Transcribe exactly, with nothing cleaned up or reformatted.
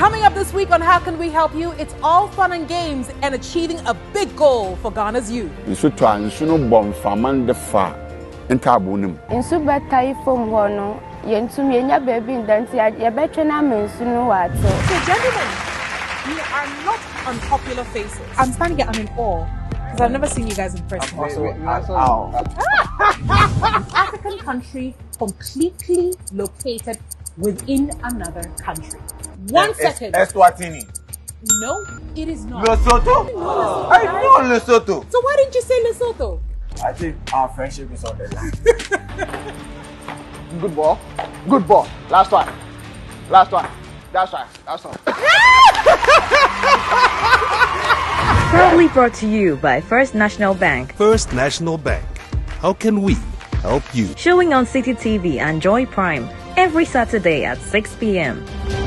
Coming up this week on How Can We Help You, it's all fun and games and achieving a big goal for Ghana's youth. Nsu twa nsu no bom faman de fa entabonim. Nsu betai fom ho no yentum yenya baby ndanti ye betwe na mensu no wate. So gentlemen, we are not unpopular faces. I'm starting to get I'm in awe because I've never seen you guys in person. An African country completely located within another country. One es, second. Eswatini. No, it is not. Lesotho? No, I know Lesotho. So why didn't you say Lesotho? I think our friendship is on the line. Good ball. Good ball. Last one. Last one. That's right. That's one. Proudly brought to you by First National Bank. First National Bank. How can we help you? Showing on CitiTV and Joy Prime every Saturday at six p m